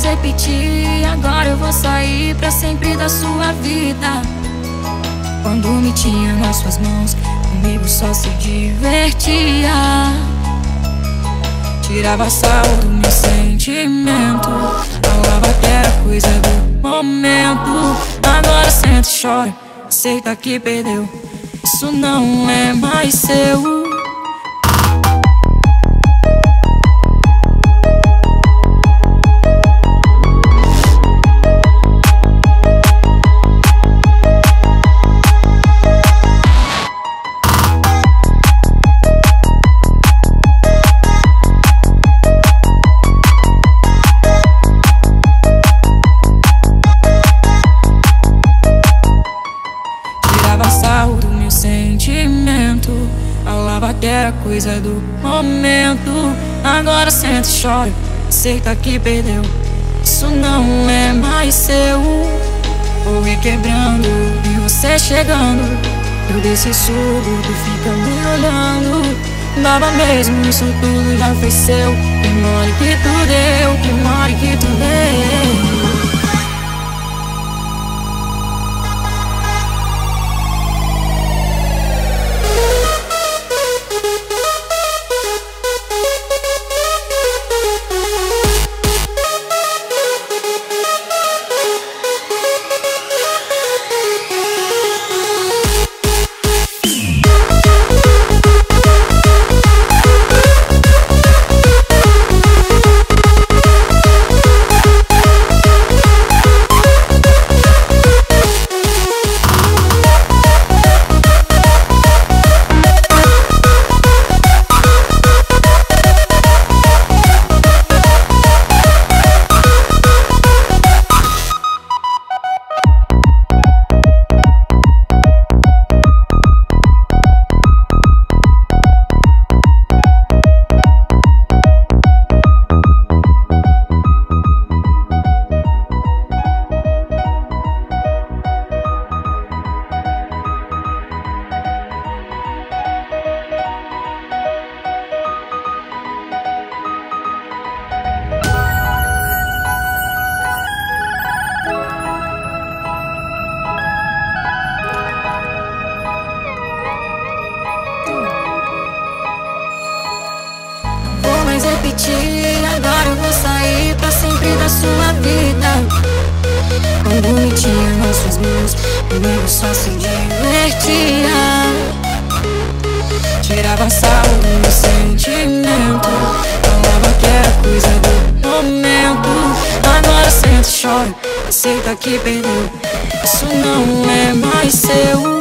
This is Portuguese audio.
mais repetir. Agora eu vou sair pra sempre da sua vida. Quando me tinha nas suas mãos, comigo só se divertia. Tirava sarro do meu sentimento, falava que era coisa do momento. Agora senta e chora, aceita que perdeu. Isso não é mais seu. Sarro do meu sentimento, falava que era coisa do momento. Agora senta e chora, aceita que perdeu. Isso não é mais seu. Vou ir quebrando e você chegando. Eu desci surdo, tu fica me olhando. Dava mesmo, isso tudo já foi seu. Que mole que tu deu, que mole que tu deu. Repetir, agora eu vou sair pra sempre da sua vida. Quando me tinha nas suas mãos, comigo só se divertia. Tirava sarro do meu sentimento, falava que era coisa do momento. Agora senta e chora, aceita que perdeu. Isso não é mais seu.